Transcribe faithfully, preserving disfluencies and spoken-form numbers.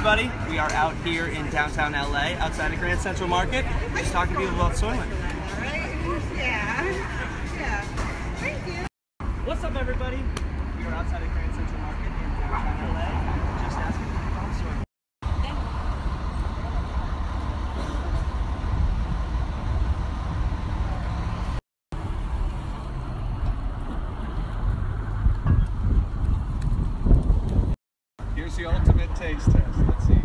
everybody. We are out here in downtown L A, outside of Grand Central Market, just talking to people about Soylent. Right? Yeah. Yeah. Thank you. What's up, everybody? We are outside of Grand Central Market in downtown L A, just asking people about Soylent. Here's the ultimate taste test. Let's see.